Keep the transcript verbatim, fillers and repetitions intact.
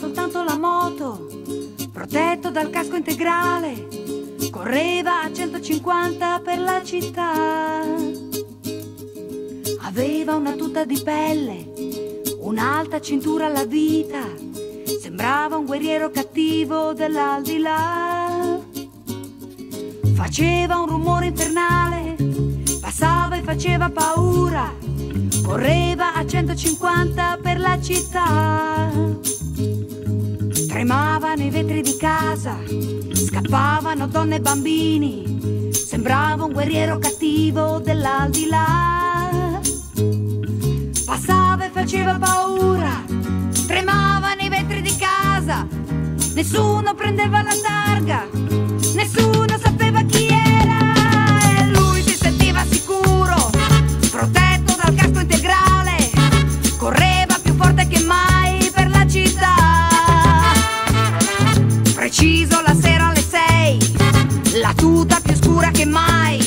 soltanto la moto, protetto dal casco integrale, correva a centocinquanta per la città. Aveva una tuta di pelle, un'alta cintura alla vita, sembrava un guerriero cattivo dell'aldilà. Faceva un rumore infernale, passava e faceva paura, correva a centocinquanta per la città. Tremavano i vetri di casa, scappavano donne e bambini, sembrava un guerriero cattivo dell'aldilà. Passava e faceva paura, tremavano i vetri di casa, nessuno prendeva la targa, nessuno sapeva chi era, e lui si sentiva sicuro, protetto dal casco integrale, correva più forte che mai per la città. Preciso la sera alle sei, la tuta più scura che mai,